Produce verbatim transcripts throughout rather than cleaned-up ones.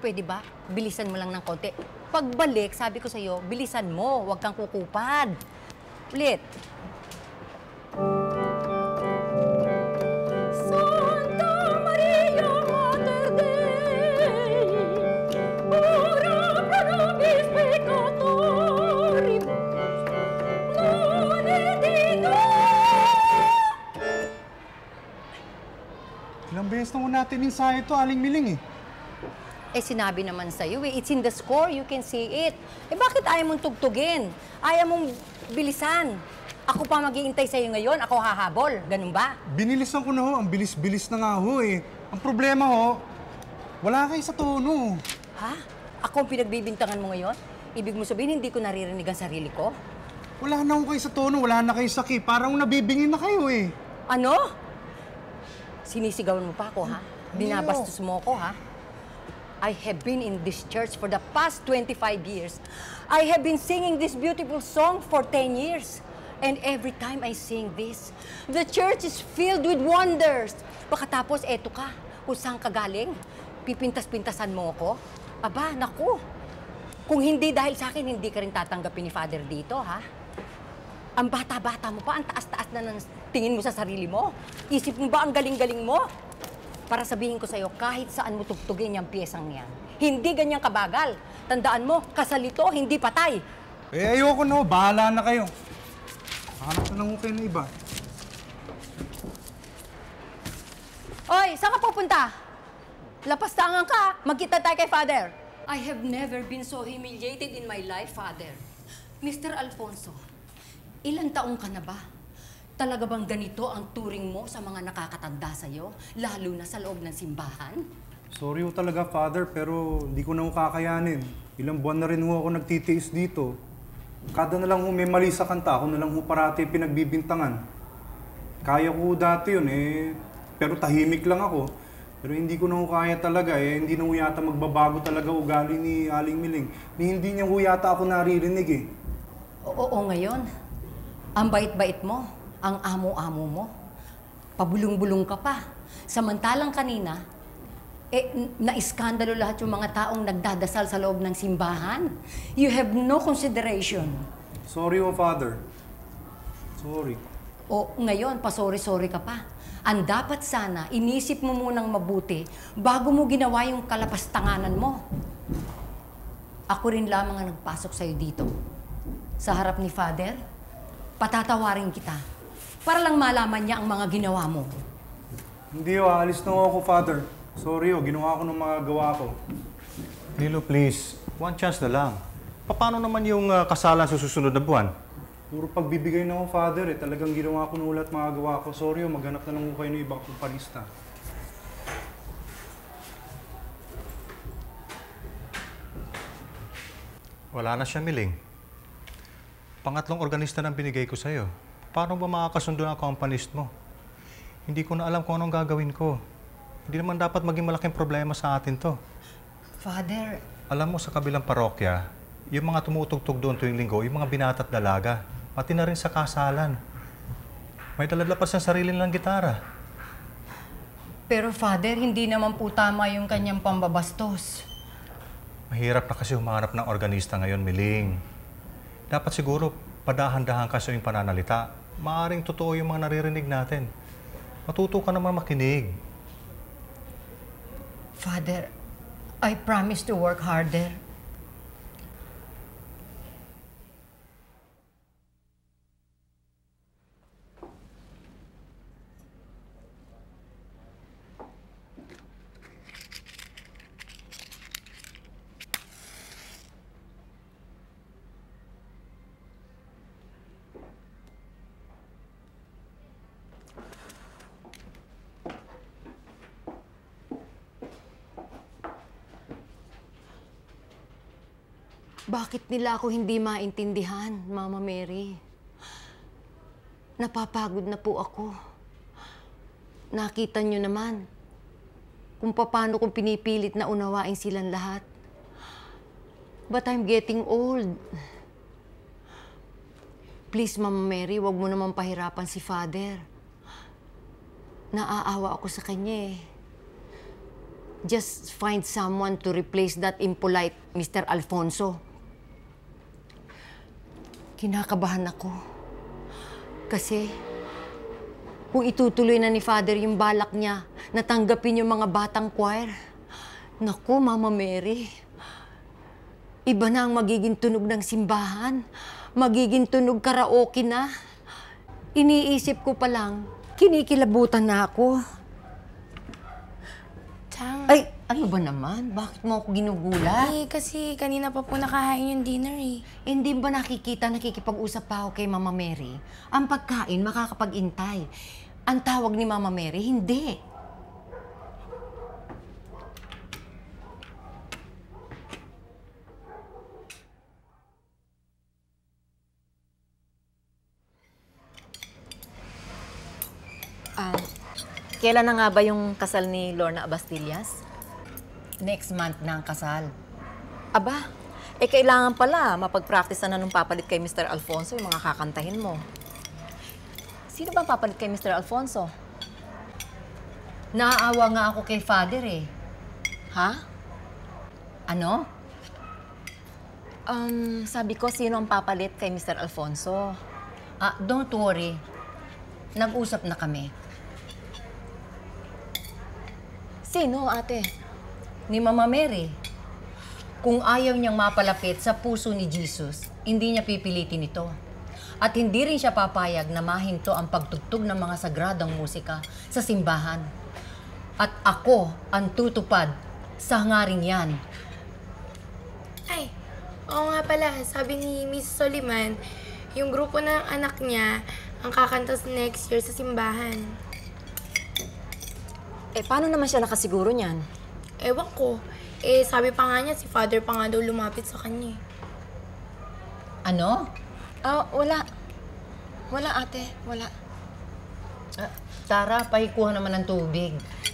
pwede ba? Bilisan mo lang ng konti. Pagbalik, sabi ko sa'yo, bilisan mo. Huwag kang kukupad. Ulit. Santa Maria Mater Dei, ora pro nobis peccatoribus, non et diga. Ilang beses na mo natin insahe ito, Aling Miling eh. Eh, sinabi naman sa'yo eh, it's in the score, you can see it. Eh, bakit ayaw mong tugtugin? Ayaw mong bilisan? Ako pa mag-iintay sa'yo ngayon, ako hahabol. Ganun ba? Binilisan ko na ho, ang bilis-bilis na nga ho eh. Ang problema ho, wala kayo sa tono. Ha? Ako ang pinagbibintangan mo ngayon? Ibig mo sabihin, hindi ko naririnig ang sarili ko? Wala na ho kayo sa tono, wala na kayo sa key. Parang nabibingin na kayo eh. Ano? Sinisigawan mo pa ako, ha? Binabastos mo ako, ha? I have been in this church for the past twenty-five years. I have been singing this beautiful song for ten years. And every time I sing this, the church is filled with wonders. Pagkatapos, eto ka, kung saan ka galing, pipintas-pintasan mo ako. Aba, naku. Kung hindi dahil sa akin, hindi ka rin tatanggapin ni Father dito, ha? Ang bata-bata mo pa, ang taas-taas na ng tingin mo sa sarili mo. Isip mo ba ang galing-galing mo? Para sabihin ko sa'yo, kahit saan mo tugtugin yung piyesang yan, hindi ganyang kabagal. Tandaan mo, kasalito, hindi patay. Eh, ayoko na ho, bahala na kayo. Hanap na lang ho kayo na iba. Oy, saan ka pupunta? Lapastangan ka, magkita tayo kay Father. I have never been so humiliated in my life, Father. Mister Alfonso, ilang taong ka na ba? Talaga bang ganito ang turing mo sa mga nakakatanda sa'yo, lalo na sa loob ng simbahan? Sorry ho talaga, Father, pero hindi ko na ho kakayanin. Ilang buwan na rin ho ako nagtitiis dito. Kada na lang ho may mali sa kanta, ako na lang ho parati pinagbibintangan. Kaya ko dati yun eh, pero tahimik lang ako. Pero hindi ko na ho kaya talaga eh, hindi na ho yata magbabago talaga ugali ni Aling Miling. Ni hindi niya ho yata ako naririnig eh. Oo, ngayon. Ang bait-bait mo. Ang amo-amo mo. Pabulong-bulong ka pa. Samantalang kanina, eh, na-iskandalo lahat yung mga taong nagdadasal sa loob ng simbahan. You have no consideration. Sorry ho, Father. Sorry. O ngayon, pa-sorry-sorry ka pa. Ang dapat sana, inisip mo munang mabuti bago mo ginawa yung kalapastanganan mo. Ako rin lamang ang nagpasok sa'yo dito. Sa harap ni Father, patatawarin kita. Para lang malaman niya ang mga ginawa mo. Hindi ho, aalis na ho ako, Father. Sorry ho, ginawa ko ng mga gawa ko. Lilo, please. One chance na lang. Paano naman yung uh, kasalan sa susunod na buwan? Puro pagbibigay na ho, Father eh. Talagang ginawa ko na ulat mga gawa ko. Sorry ho, maghanap na lang ho kayo ng ibang kumparista. Wala na siya, Miling. Pangatlong organista nang binigay ko sa'yo. Paano ba makakasundo ang accompanist mo? Hindi ko na alam kung anong gagawin ko. Hindi naman dapat maging malaking problema sa atin to. Father... Alam mo, sa kabilang parokya, yung mga tumutugtog doon tuwing linggo, yung mga binata at dalaga, pati na rin sa kasalan. May dalalapas ng sarili nilang gitara. Pero Father, hindi naman po tama yung kanyang pambabastos. Mahirap na kasi humanap ng organista ngayon, Miling. Dapat siguro padahan-dahan kasi yung pananalita. Maaring totoo yung mga naririnig natin. Matuto ka naman makinig. Father, I promise to work harder. Bakit nila ako hindi maintindihan, Mama Mary? Napapagod na po ako. Nakita niyo naman kung paano kong pinipilit na unawain silang lahat. But I'm getting old. Please, Mama Mary, wag mo naman pahirapan si Father. Naaawa ako sa kanya eh. just find someone to replace that impolite Mister Alfonso. Kinakabahan ako. Kasi kung itutuloy na ni Father yung balak niya na tanggapin yung mga batang choir, naku, Mama Mary, iba na ang magiging tunog ng simbahan. Magiging tunog karaoke na. Iniisip ko pa lang, kinikilabutan na ako. Chang. Ay, ano ba naman? Bakit mo ako ginugulat? Eh, kasi kanina pa po nakahain yung dinner eh. Hindi ba nakikita, nakikipag-usap pa ako kay Mama Mary? Ang pagkain, makakapag-intay. Ang tawag ni Mama Mary, hindi. Ah, kailan na nga ba yung kasal ni Lorna Abastillas? Next month na ang kasal. Aba, eh kailangan pala mapag-practice na nung papalit kay Mister Alfonso yung mga kakantahin mo. Sino ba ang papalit kay Mister Alfonso? Naaawa nga ako kay Father eh. Ha? Ano? Um, sabi ko, sino ang papalit kay Mister Alfonso? Ah, don't worry. Nag-usap na kami. Sino, ate? Ni Mama Mary. Kung ayaw niyang mapalapit sa puso ni Jesus, hindi niya pipilitin ito. At hindi rin siya papayag na mahinto ang pagtugtog ng mga sagradang musika sa simbahan. At ako ang tutupad sa hangaring yan. Ay, oo nga pala. Sabi ni Miss Soliman, yung grupo ng anak niya ang kakanta next year sa simbahan. Eh, paano naman siya nakasiguro niyan? Ewan ko. Eh, sabi pa nga niya, si Father pa nga daw lumapit sa kanya eh. Ano? Ah, wala. Wala, ate. Wala. Ah, Tara, pahikuha naman ng tubig.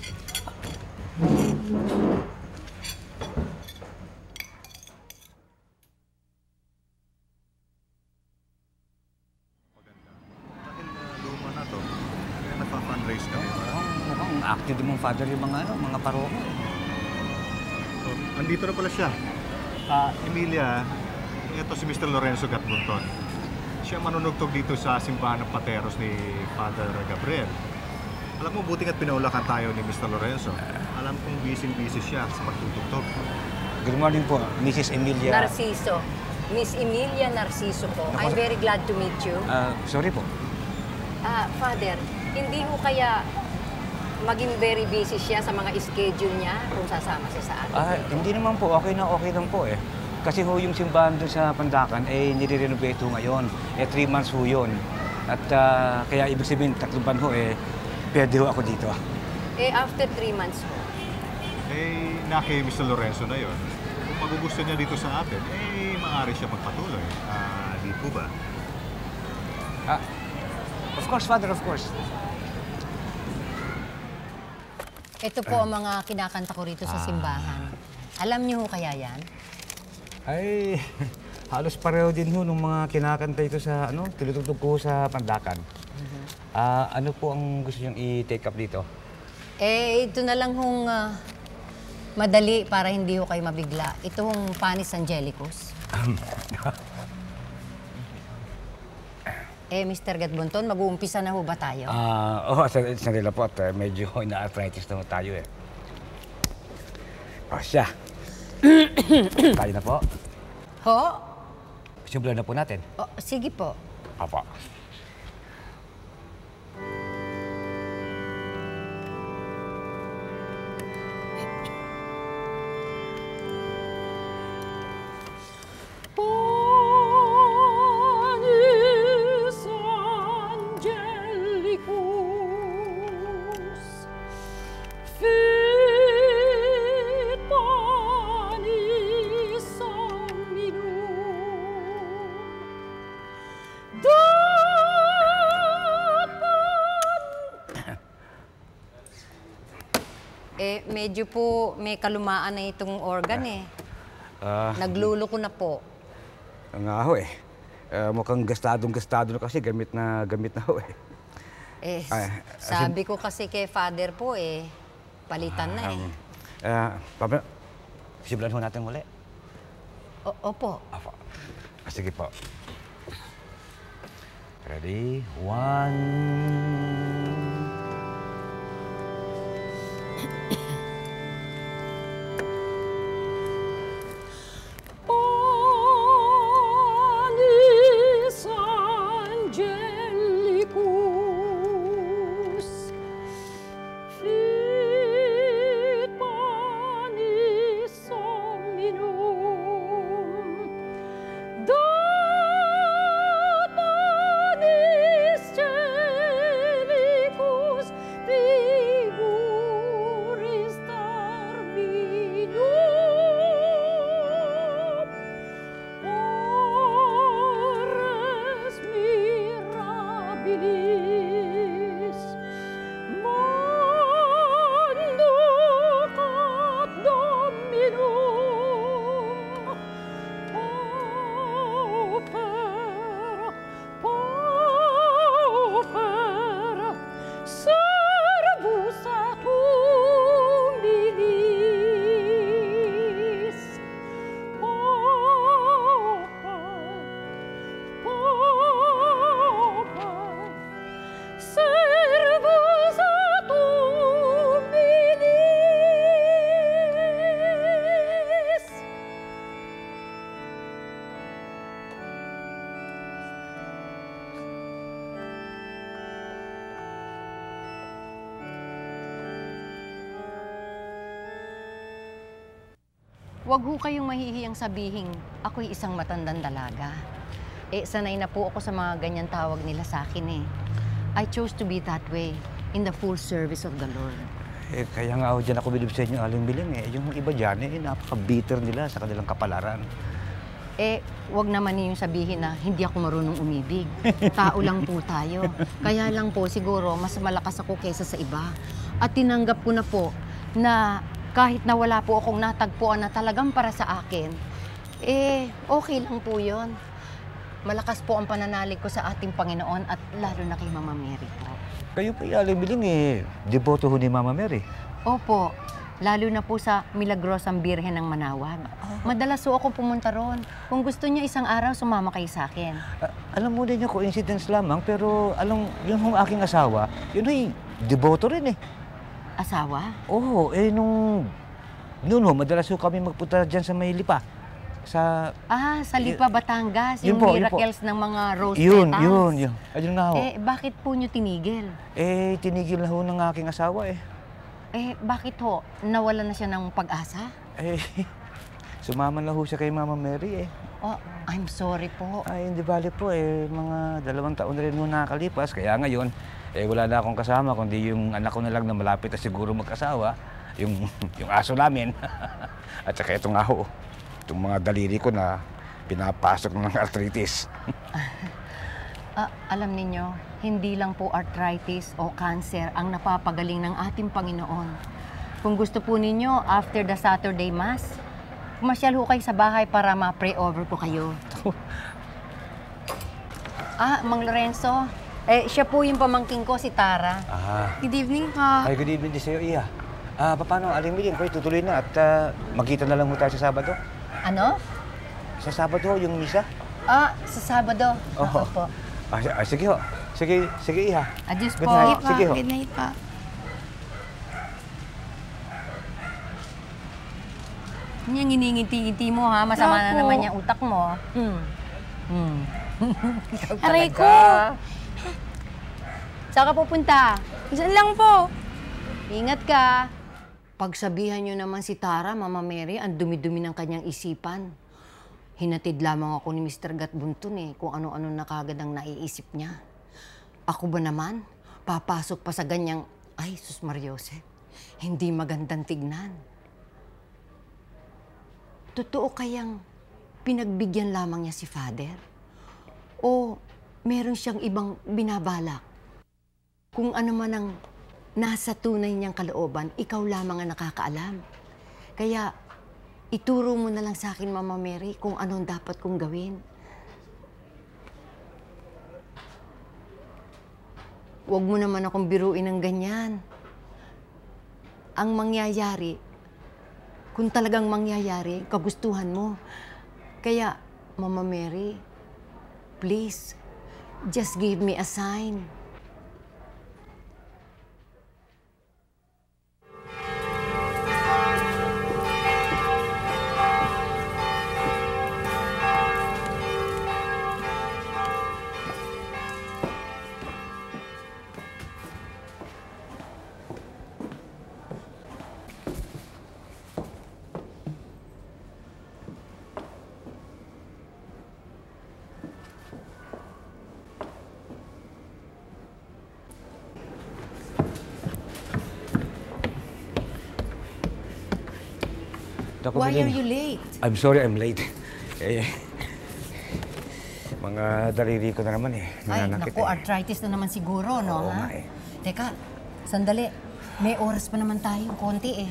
Luma na to. Kaya nagpa-fundraise kami. Mukhang active din mong father yung mga, ano, mga paroko. So, andito na pala siya. Ah, Emilia, ito si Mister Lorenzo Gatbunton. Siya manunugtog dito sa simbahan ng Pateros ni Father Gabriel. Alam mo, buti nga't pinaulakan tayo ni Mister Lorenzo. Alam kong busy-busy siya sa pagtutugtog. Good morning po, Missus Emilia. Narciso. Miss Emilia Narciso po. I'm very glad to meet you. Ah, sorry po. Ah, Father, hindi ho kaya maging very busy siya sa mga schedule niya kung sasama siya sa atin? Ah, hindi naman po, okay na okay lang po eh. Kasi ho yung simbahan doon sa Pandakan, eh nire-renovate ho ngayon. Eh, three months ho yun. At ah, kaya ibig sabihin, tatlong ban ho eh, pwede ho ako dito. Eh, after three months ho. Eh, na kay Mister Lorenzo na yon. Kung magugusto niya dito sa atin, eh, maaari siya magpatuloy. Ah, di po ba? Ah, of course, Father, of course. Ito po ang mga kinakanta ko rito sa simbahan. Alam niyo ho kaya yan? Ay, halos pareho din ho nung mga kinakanta ito sa, ano, tinutugtog ko sa Pandakan. Ah, ano po ang gusto niyong i-take up dito? Eh, ito na lang hong ah, madali para hindi ho kayo mabigla. Ito hong Panis Angelicus. Eh, Mister Gatbunton, mag-uumpisa na ho ba tayo? Ah, oh, sandali sandali lang po at uh, medyo ina-arthritis na ho tayo eh. Oh, siya. Tayo na po. Ho? Simulan na po natin. Oh, sige po. Apa. Panis Angelicus, fit panis Dominum, Eh, medyo po may kalumaan na itong organ eh. Ah, Nagluluko na po. nga ho eh. Ah, mukhang gastadong-gastado na kasi gamit na gamit na ho eh. Eh, Ay, sabi ko kasi kay Father po eh, palitan na eh. Um, Ah, Papa, simulan ho natin muli. O- opo. Apo. Ah, sige po. Ready? One... Panis Angelicus, fit panis hominum, dat panis celicus figuris terminum. Ores mirabilis, manducat Dominum, pauper, pauper, servus et humilis, pauper, pauper, servus et humilis. Huwag ho kayong mahihiyang sabihin, ako'y isang matandang dalaga. Eh, sanay na po ako sa mga ganyan tawag nila sa akin eh. I chose to be that way, in the full service of the Lord. Eh, kaya nga ako dyan ako bilib sa inyo, Aling Biling eh. Yung iba dyan eh, napaka-bitter nila sa kanilang kapalaran. Eh, wag naman ninyong sabihin na hindi ako marunong umibig. Tao lang po tayo. Kaya lang po siguro mas malakas ako kaysa sa iba. At tinanggap ko na po na kahit na wala po akong natagpuan na talagang para sa akin, eh, okay lang po yun. Malakas po ang pananalig ko sa ating Panginoon at lalo na kay Mama Mary po. Kayo pa, Aling Biling eh, deboto ho ni Mama Mary. Opo, lalo na po sa Milagrosang Birhen ng Manawag. Madalas po ako pumunta ron. Kung gusto niyo isang araw, sumama kayo sa akin. Ah, alam mo din yung coincidence lamang, pero alam, yun yung aking asawa, yun ay deboto rin eh. Asawa? Oo, eh nung... Noon ho, madalas ho kami magpunta dyan sa may Lipa. Sa... Ah, sa Lipa, Batangas, Yun yung po, yun po. miracles ng mga rose Yun, petals. yun, yun. Ayun nga ho. Eh, bakit po nyo tinigil? Eh, tinigil na ho ng aking asawa eh. Eh, bakit ho? Nawala na siya ng pag-asa? Eh, sumama na ho siya kay Mama Mary eh. Oh, I'm sorry po. Ay, hindi bali po eh, mga dalawang taon na rin ho nakakalipas. Kaya ngayon, eh wala na akong kasama, kundi yung anak ko na lang na malapit na siguro mag-asawa, yung, yung aso namin. At saka ito nga ho, itong mga daliri ko na pinapasok ng arthritis. Ah, alam ninyo, hindi lang po arthritis o cancer ang napapagaling ng ating Panginoon. Kung gusto po ninyo, after the Saturday Mass, pumasyal ho kayo sa bahay para ma-pray over ko kayo. Ah, Mang Lorenzo, eh, siya po yung pamangking ko, si Tara. Ah, Good evening po. ay good evening din sa'yo, Iya. Ah, paano, Aling Miling, pwede tutuloy na at ah, magkita na lang mo tayo sa Sabado. Ano? Sa Sabado, yung misa. Ah, sa Sabado. Oo. Opo. Ah, si- ah, sige ho. Sige, sige, Iya. Adios Good po. night. Sige po. Sige ho. Good night po. Yung iningiti-ngiti mo ha, masama na Opo. naman yung utak mo. Hmm. Hmm. Ikaw Aray talaga. ko! Saan ka pupunta? Diyan lang po. Ingat ka. Pagsabihan nyo naman si Tara, Mama Mary, ang dumi-dumi ng kanyang isipan. Hinatid lamang ako ni Mister Gatbuntun eh, kung ano-ano na kagad ang naiisip niya. Ako ba naman, papasok pa sa ganyang, ay, sus Mariose, hindi magandang tignan. Totoo kayang pinagbigyan lamang niya si Father? O meron siyang ibang binabalak? Kung ano man ang nasa tunay niyang kalooban, ikaw lamang ang nakakaalam. Kaya ituro mo na lang sa akin, Mama Mary, kung anong dapat kong gawin. Huwag mo naman akong biruin ng ganyan. Ang mangyayari, kung talagang mangyayari, kagustuhan mo. Kaya, Mama Mary, please, just give me a sign. Naku, Why Miling. are you late? I'm sorry I'm late. Eh, mga daliri ko na naman eh. Ay, Nananakit naku, eh. arthritis na naman siguro, no? Oo ha? nga eh. Teka, sandali. May oras pa naman tayo, konti eh.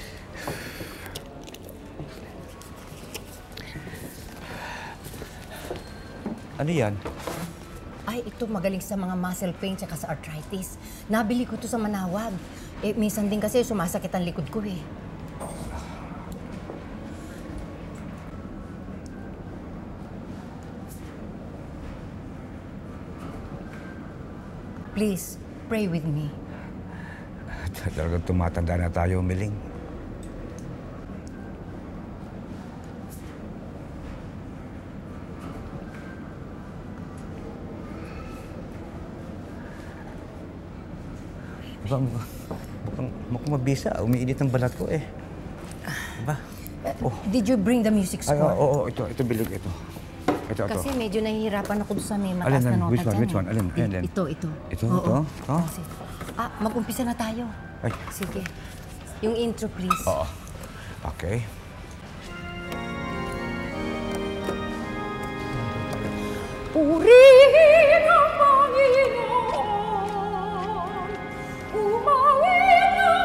Ano yan? Ay, ito magaling sa mga muscle pain tsaka sa arthritis. Nabili ko to sa Manawag. Eh, minsan din kasi sumasakit ang likod ko eh. Please, pray with me. Talagang tumatanda na tayo, Miling. Mukhang, mukhang, mukhang mabisa. Umiinit ang balat ko eh. Diba? Uh, Did you bring the music Ay, score? oo, oo, ito, ito bilig, ito. Ito, ito. Kasi medyo nahihirapan ako sa may mataas Alin, na alin? nota Which one, dyan, which eh. one? Alin, alin, alin? Ito, ito. Ito, Oo. ito? Oh. Kasi, ah, mag-umpisa na tayo. Ay. Sige. Yung intro, please. Oo. Okay. Purihin ang Panginoon, umawit ng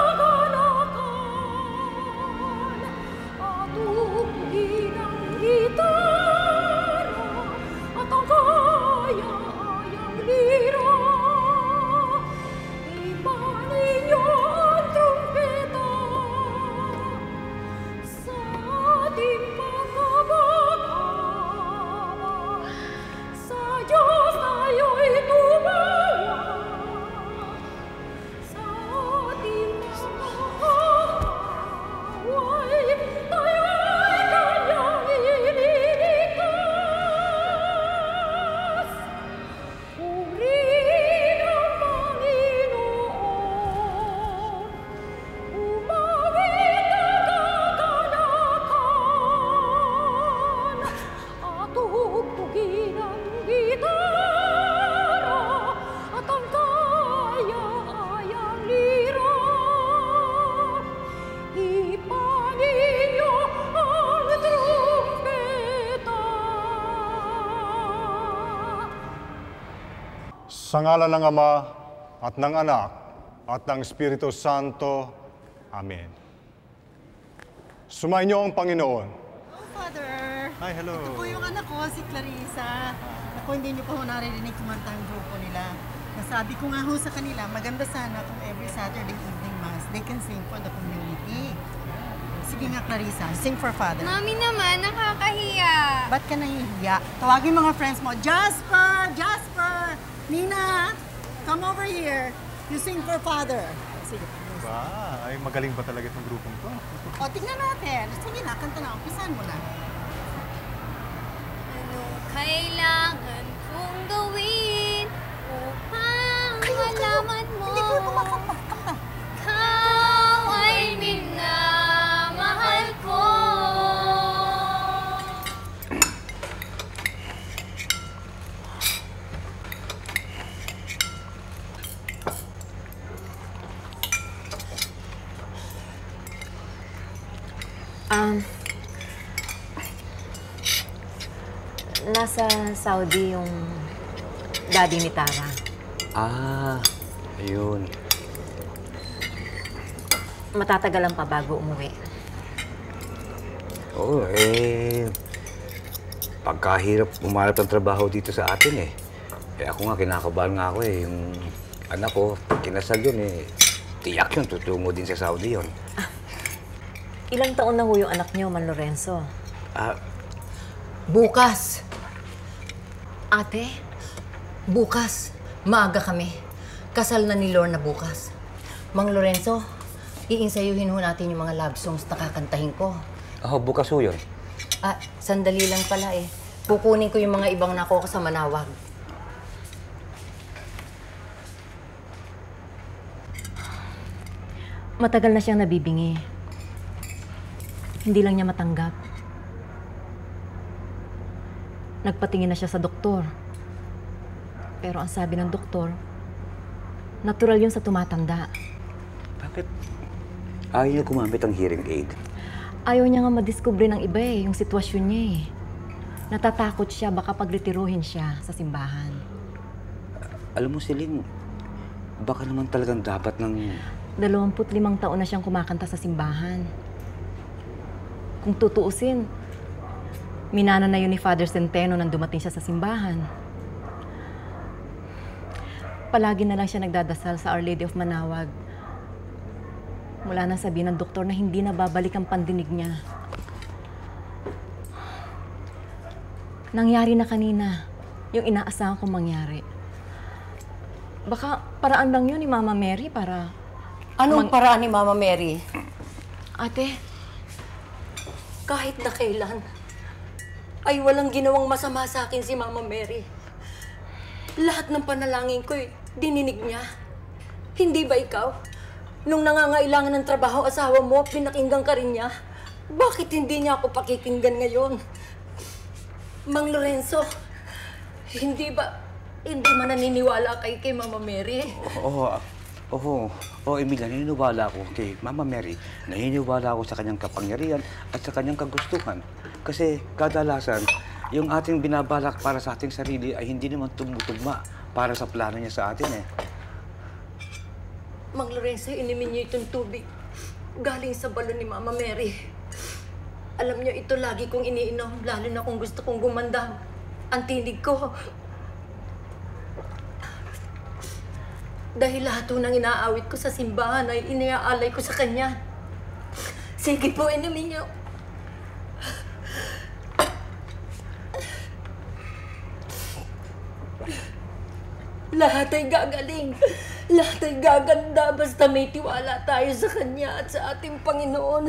kaganapan, at tugtugin ang gitara, at ang kaya-ayang lira. Imanin niyo ang trumpeta sa ating pagkabaghawa. Sa Diyos tayo'y tumawa, sa ating mga kaaway, tayo'y kanyang ililigtas. Purihin ang Panginoon, umawit ang kaganapan, at tugtugin ang gitara, at ang kaya-ayang lira. Ipanin niyo ang trumpeta. Sa ngalan ng Ama, at ng Anak, at ng Espiritu Santo. Amen. Sumayin niyo ang Panginoon. Father! Hi, hello. Ito po yung anak ko, si Clarissa. Ako, hindi niyo pa ho naririnig kumanta ang grupo nila. Nasabi ko nga ho sa kanila, maganda sana kung every Saturday evening mass, they can sing for the community. Sige nga, Clarissa, sing for Father. Mami naman, nakakahiya. Ba't ka nahihiya? Tawagin mga friends mo, Jasper! Jasper! Nina! Come over here. You sing for Father. Sige. Ba, ay magaling ba talaga itong grupong to? O, tingnan natin. Sige na, kanta na. Umpisan mo na. Anong kailangan kong gawin upang malaman mo? Hindi ko kumakanta. Kanta. Ikaw ay minamahal ko. Um, nasa Saudi yung daddy ni Tara. Ah, ayun. Matatagalan pa bago umuwi. Oo, eh... Pagkahirap umarap ng trabaho dito sa atin eh. Eh ako nga, kinakabahan nga ako eh. Yung anak ko, kinasal yun eh. Tiyak yun, tutungo din sa Saudi yun. Ilang taon na ho yung anak niyo, Man Lorenzo? Ah, Bukas. Ate, bukas. Maaga kami. Kasal na ni Lorna bukas. Mang Lorenzo, iinsayuhin ho natin yung mga love songs na kakantahin ko. oh, bukas ho yun. Ah, sandali lang pala eh. Kukunin ko yung mga ibang nako ko sa Manawag. Matagal na siyang nabibingi. Hindi lang niya matanggap. Nagpatingin na siya sa doktor. Pero ang sabi ng doktor, natural yun sa tumatanda. Bakit? Ayaw niya gumamit ang hearing aid. Ayaw niya nga madiskubre ng iba eh, yung sitwasyon niya eh. Natatakot siya, baka pagretiruhin siya sa simbahan. Alam mo, Celine, baka naman talagang dapat ng... Dalawamput limang taon na siyang kumakanta sa simbahan. Kung tutuusin, minana na yun ni Father Centeno nang dumating siya sa simbahan. Palagi na lang siya nagdadasal sa Our Lady of Manawag. Mula na sabihin ng doktor na hindi na babalik ang pandinig niya. Nangyari na kanina yung inaasahan kong mangyari. Baka paraan lang yun ni Mama Mary para... Anong Mang- paraan ni Mama Mary? Ate, Kahit na kailan, ay walang ginawang masama sa akin si Mama Mary. Lahat ng panalangin ko, eh, dininig niya. Hindi ba ikaw? Nung nangangailangan ng trabaho asawa mo, pinakinggan ka rin niya. Bakit hindi niya ako pakikinggan ngayon? Mang Lorenzo, hindi ba, hindi man naniniwala kay kay Mama Mary? Oo, oo, oo, Emilia, naniniwala ako kay Mama Mary. Naniniwala ako sa kanyang kapangyarihan at sa kanyang kagustuhan. Kasi kadalasan, yung ating binabalak para sa ating sarili ay hindi naman tumutugma para sa plano niya sa atin eh. Mang Lorenzo, inimin niyo itong tubig. Galing sa balon ni Mama Mary. Alam niyo, ito lagi kong iniinom, lalo na kung gusto kong gumanda ang tinig ko. Dahil lahat ng inaawit ko sa simbahan ay iniaalay ko sa kanya. Sige po, inumin niyo. Lahat ay gagaling. Lahat ay gaganda basta may tiwala tayo sa Kanya at sa ating Panginoon.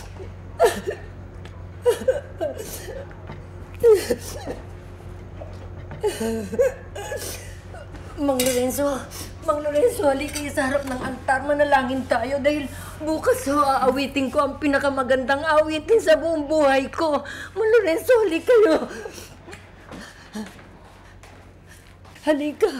Mang Lorenzo, Mang Lorenzo, halika kayo sa harap ng altar. Manalangin tayo dahil bukas ho, aawitin ko ang pinakamagandang awitin sa buong buhay ko. Mang Lorenzo, halika kayo. Halika.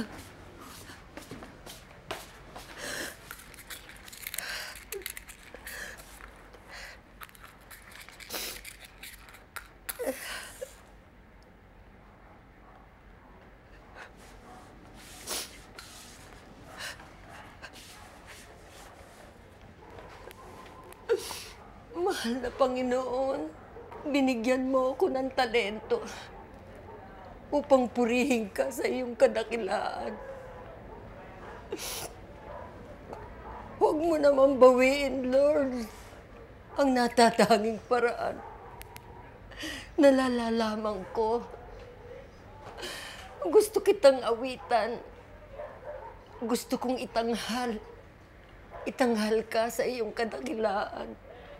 Mahal na Panginoon, binigyan mo ako ng talento upang purihin ka sa iyong kadakilaan. Huwag mo naman bawiin, Lord, ang natatanging paraan. Nalalaman ko. Gusto kitang awitan. Gusto kong itanghal. Itanghal ka sa iyong kadakilaan.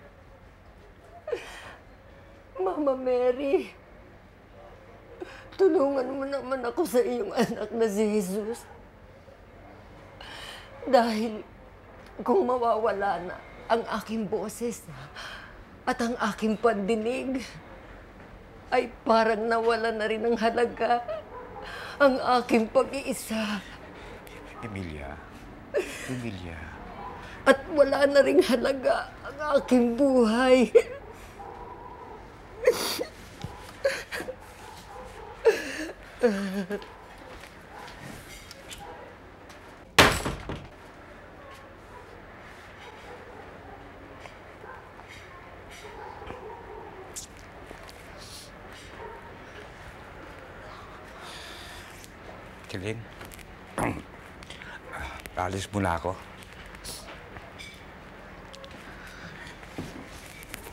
Mama Mary, tulungan mo naman ako sa iyong anak na si Jesus. Dahil kung mawawala na ang aking boses at ang aking pandinig, ay parang nawala na rin ng halaga ang aking pag-iisa. Emilia, Emilia. At wala na ring halaga ang aking buhay. Celine, alis muna ako.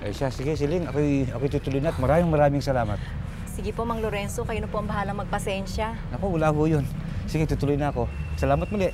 Ay siya, sige Siling, ako'y, ako'y tutuloy na at maraming maraming salamat. Sige po, Mang Lorenzo, kayo na po ang bahalang magpasensya. Naku, wala ho yun. Sige, tutuloy na ako. Salamat muli.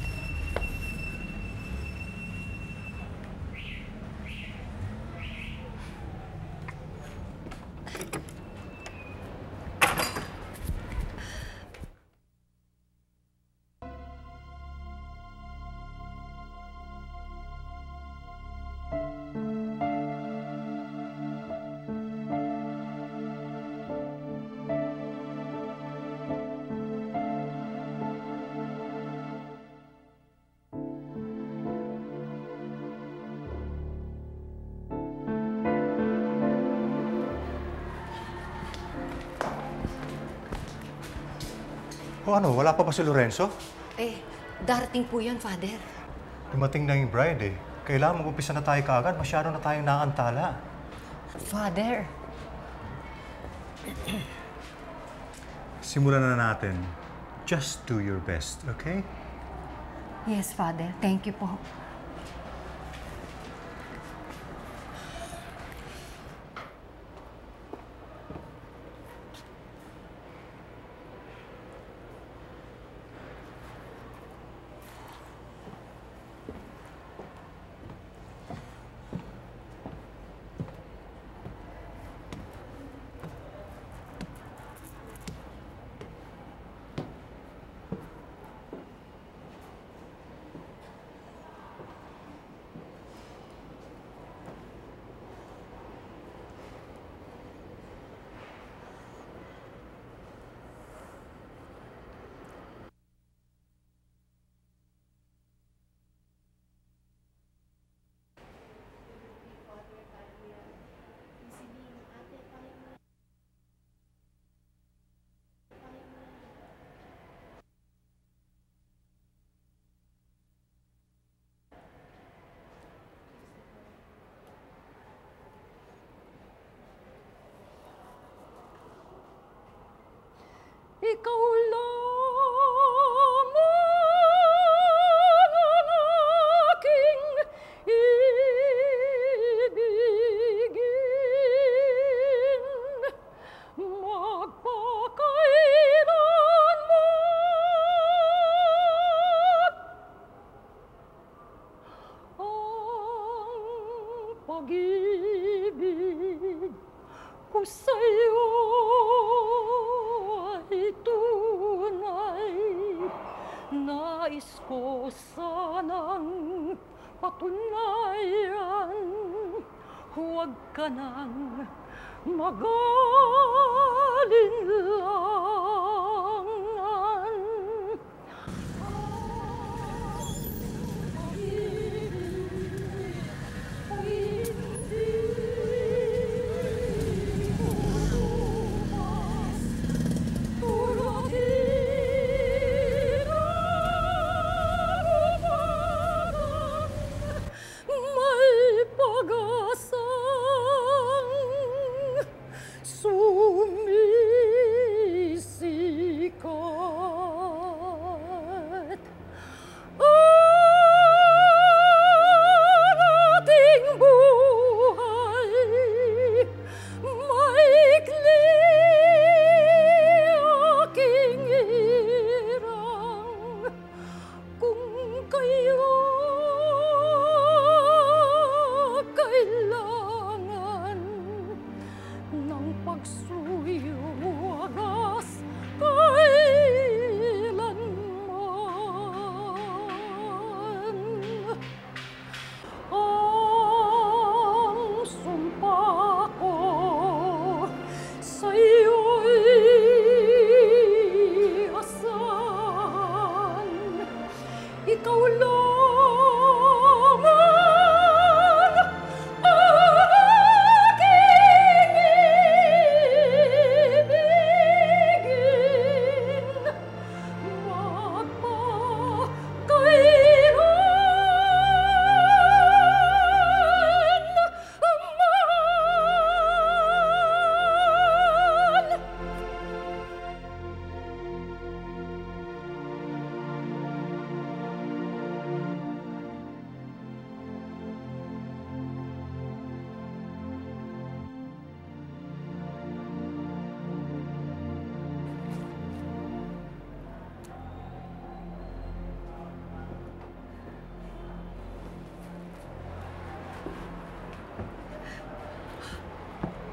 O ano, wala pa ba si Lorenzo? Eh, darating po yan, Father. Dumating na yung bride eh. Kailangan mag-umpisa na tayo kaagad. Masyado na tayong naantala. Father. Simulan na natin. Just do your best, okay? Yes, Father. Thank you po. Ikaw lamang ang aking ibigin, magpakailanman. Ang pag-ibig ko sa'yo ay tunay, nais ko sanang patunayan, huwag ka nang mag-alinlangan. Sumisip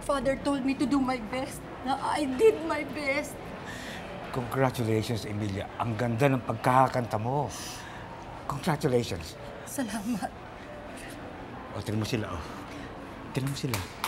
Father told me to do my best. Na I did my best. Congratulations, Emilia. Ang ganda ng pagkakanta mo. Congratulations. Salamat. O, tignan mo sila, oh. Tignan mo sila.